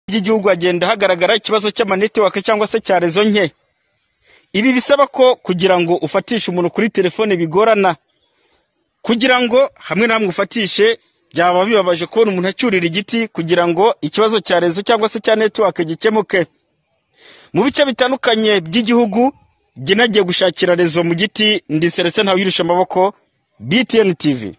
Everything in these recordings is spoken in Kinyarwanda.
by'igihugu agenda hagaragara ikibazo cy'amanetiwaka cyangwa se cya rezo nke. Ibi bisaba ko kugira ngo ufatishe umuntu kuri telefone bigorana, kugira ngo hamwe na hamwe ufatishe byaba bibabaje kubona umuntu acyurira igiti kugira ngo ikibazo cya rezo cyangwa se cya network gikemuke. Mu bice bitandukanye by'igihugu nagiye gushakira rezo mu giti. Ndi Célestin Ntawuyirushamaboko, BTN TV.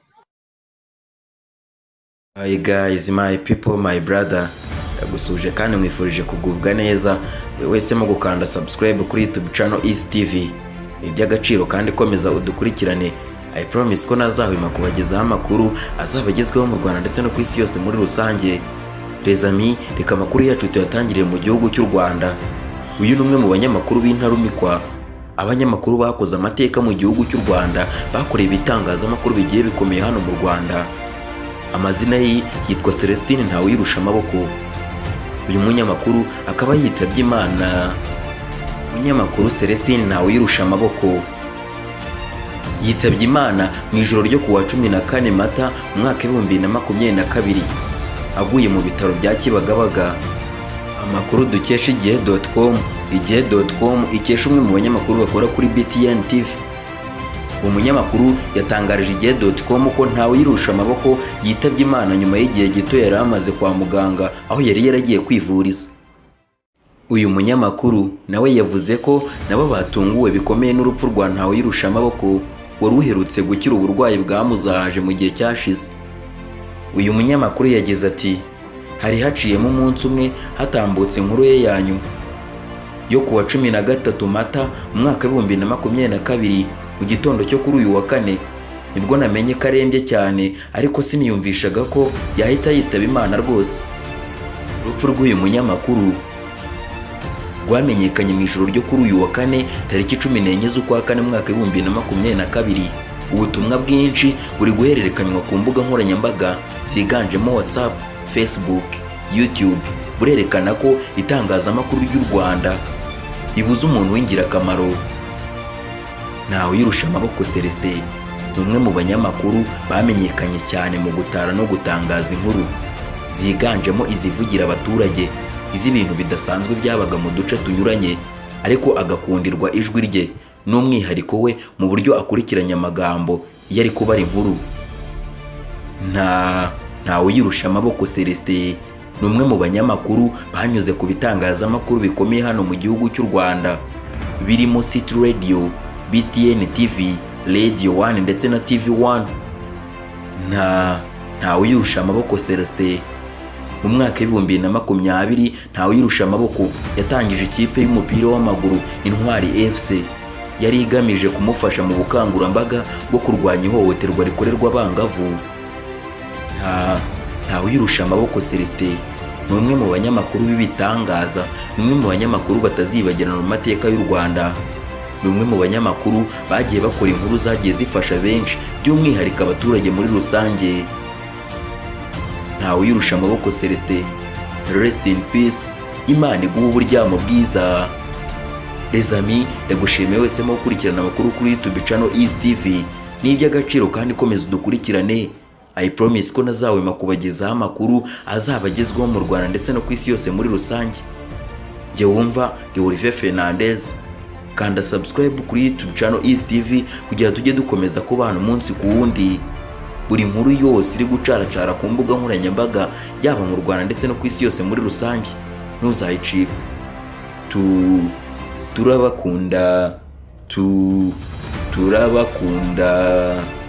Hi guys, my people, my brother. Ndagusuje kandi mwifurije kugubwa neza. Wese mo gukanda subscribe kuri YouTube channel ISI TV. Iby'agaciro kandi komeza udukurikirane. I promise ko nazahwema kubagezaho amakuru azabagezweho mu Rwanda ndetse no ku isi yose muri rusange. Les amis, reka amakuru yacu tuyatangiriye mu gihugu cy'u Rwanda. Uyu ni umwe mu banyamakuru b'intarumikwa. Abanyamakuru bakoze amateka mu gihugu cy'u Rwanda, bakoreye ibitangazamakuru bigiye bikomeye hano mu Rwanda. Amazina ye yitwa Célestin Ntawuyirushamaboko. Uyu munyamakuru akaba yitabye Imana. Umunyamakuru Célestin Ntawuyirushamaboko yitabye Imana mu ijoro ryo kuwa 14 Mata mu mwaka 2022 aguye mu bitaro bya Kibagabaga. Amakuru dukesha igihe.com ikesha umwe mu banyamakuru bakora kuri BTN TV. Umunyamakuru yatangarije igihe.com ko Ntawuyirushamaboko yitabye Imana nyuma y'igihe gito yari amaze kwa muganga aho yari yaragiye kwivuriza. Uyu munyamakuru nawe yavuze ko nabo batunguwe bikomeye n'urupfu rwa Ntawuyirushamaboko wari uherutse gukira uburwayi bwamuzahaje mu gihe cyashize. Uyu munyamakuru yagize ati, hari haciyemo umunsi umwe hatambutse inkuru ye ya nyuma yo kuwa 13 Mata mu mwaka 2022 mu gitondo cyo kuri uyu wa kane nibwo namenye karembye cyane, ariko siniyumvishaga ko yahita yitaba Imana rwose. Urupfu rw'uyu munyamakuru rwamenyekanye mu ijoro ryo kuri uyu wa kane tariki 14 z'ukwa kane mwaka 2022. Ubutumwa bwinshi buri guhererekanywa ku mbuga nkoranyambaga ziganjemo WhatsApp, Facebook, YouTube burerekana ko itangazamakuru ry'u Rwanda ibuze umuntu w'ingirakamaro. Ntawuyirushamaboko Célestin ni umwe mu banyamakuru bamenyekanye cyane mu gutara no gutangaza inkuru ziganjemo izivugira abaturage, iz'ibintu bidasanzwe byabaga mu duce tunyuranye, ariko agakundirwa ijwi rye n'umwihariko we mu buryo akurikiranya amagambo iyo ari kubara inkuru. Ntawuyirushamaboko Célestin ni umwe mu banyamakuru banyuze ku bitangazamakuru bikomeye hano mu gihugu cy'u Rwanda birimo City Radio, BTN TV, Radio 1 ndetse na TV 1. Ntawuyirushamaboko Célestin mu mwaka 2020 Ntawuyirushamaboko yatangije ikipe y'umupira w'amaguru Intwari FC yari igamije kumufasha mu bukangurambaga bwo kurwanya ihohoterwa rikorerwa abangavu. Ntawuyirushamaboko Célestin ni umwe mu banyamakuru b'ibitangaza, ni umwe mu banyamakuru batazibagirana mu mateka y'u Rwanda. Ni umwe mu banyamakuru bagiye bakora inkuru zagiye zifasha benshi, by'umwihariko abaturage muri rusange. Ntawuyirushamaboko Célestin, rest in peace, Imana iguhe uburyamo bwiza. Les amis, ndagushimiye wese mo gukurikirana amakuru kuri YouTube channel ISI TV. Ni iby'agaciro kandi komeza udukurikirane. I promise ko nazahwema kubagezaho amakuru azabagezweho mu Rwanda ndetse no ku isi yose muri rusange. Jye wumva ni Olivier Fernandez. Kanda subscribe kuri YouTube channel ISI TV kugira tujye dukomeza kubana umunsi ku wundi. Buri nkuru yose iri gucaracara ku mbuga nkoranyambaga yaba mu Rwanda ndetse no ku isi yose muri rusange ntuzayicika. Turabakunda.